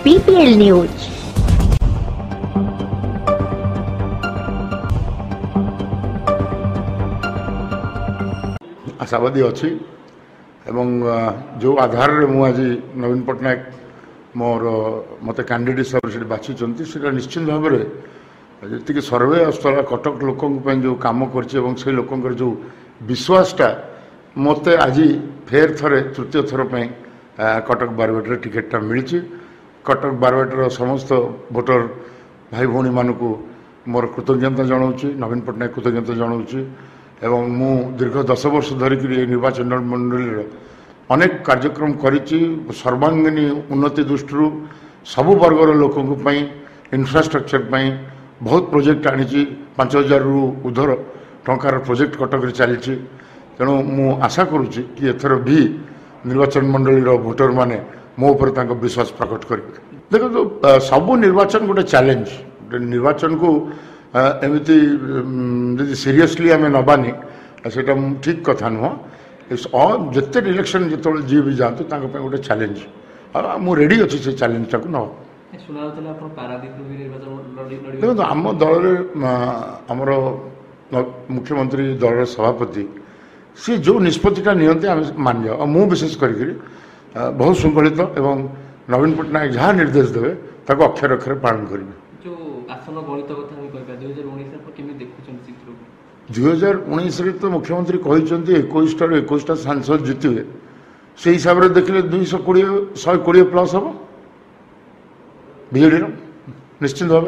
PPL News। आशावादी अच्छी एवं जो आधार में मुझे नवीन पट्टनायक मोर मत कैंडिडेट हिसाब से बाछी निश्चित भाव में जी सर्वे आसला कटक लोक जो कम कर लोकर जो विश्वासटा मत आज फेर थे तृतीय थर पर कटक बारवाटी टिकेटा मिली कटक बारवाटीर समस्त भोटर भाई भौणी मानक मोर कृतज्ञता जनाऊँ नवीन पट्टनायक कृतज्ञता जनाऊँ एवं मु दीर्घ 10 वर्ष धरिक निर्वाचन मंडल अनेक कार्यक्रम करिछि सर्वांगीन उन्नति दृष्टि सबु वर्गर लोकों इंफ्रास्ट्रक्चर बहुत प्रोजेक्ट आनी 5000 रु उधर टंकार प्रोजेक्ट कटक चली तेणु मु आशा करुच्ची कि एथर भी निर्वाचन मंडल भोटर माने मो ऊपर विश्वास प्रकट करेंगे। देखो तो सबू निर्वाचन गोटे चैलेंज निर्वाचन को एमती जी सीरियसली आम नबानी से ठीक कथा नुह जिते इलेक्शन जो जी भी जातु गोटे चैलेंज मु रेडी अच्छी से चैलेंज टाक न देखो आम दल आमर मुख्यमंत्री दल सभापति सी जो निष्पत्तिटा नियंते आम मान जाओ मु विशेष करके बहुत श्रृंखलित एवं नवीन पट्टनायक जहाँ निर्देश देवे ताको अक्षर अक्षर पालन करेंगे। 2019 तो मुख्यमंत्री कहते 21 सांसद जीतवे से हिसाब से देखिए 220 प्लस हम बीजेडी निश्चित भाव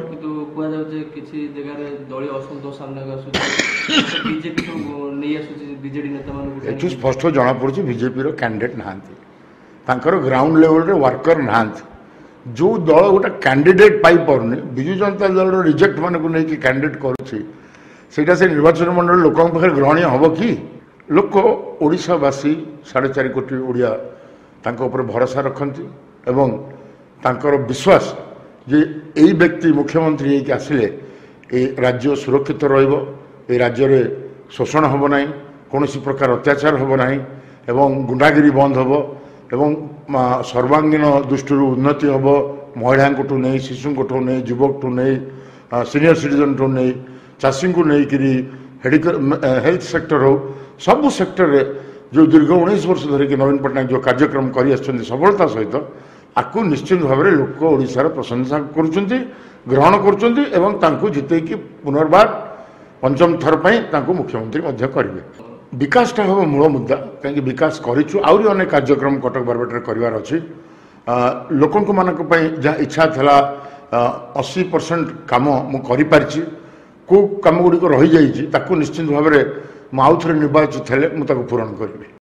में स्पष्ट जना पड़ी बीजेपी कैंडिडेट नहांती ग्राउंड लेवल रे वर्कर नहांती जो दल गोटे कैंडिडेट पाई पारनी बिजु जनता दल रिजेक्ट मान को लेकिन कैंडिडेट करुच्ची से निर्वाचन मंडल लोकों पाखे ग्रहणीय हम कि लोक ओडिशावासी 4.5 कोटी ओडिया उपर भरोसा रखती एवं तांकर विश्वास जे यही व्यक्ति मुख्यमंत्री होकर आसिले ए राज्य सुरक्षित रहिबो ए राज्य रे शोषण हम ना कौन प्रकार अत्याचार हम ना एवं गुंडागिरी बंद हम एवं सर्वांगीन दृष्टि उन्नति हम महिला को नहीं शिशु को नहीं युवक को नहीं सीनियर सिटीजन को नहीं चाषी को लेकिन हेल्थ सेक्टर हो सबू सेक्टर रे जो दीर्घ 19 वर्ष धरिक नवीन पट्टनायक जो कार्यक्रम कर सफलता सहित आपको निश्चित भाव में लोक ओडिशार प्रशंसा ग्रहण कर जिते पुनर्बार पंचम थर पर मुख्यमंत्री करेंगे। विकासटा हम मूल मुद्दा कहीं विकास करूँ आहरी अनेक कार्यक्रम कटक बारवाटी करार अच्छी लोकों मानक जहाँ इच्छा था 80% काम मुझे कौ कम गुड़िक रही जाइए निश्चित भाव में आउ थे निर्वाचित हेले मुझे पूरण करी।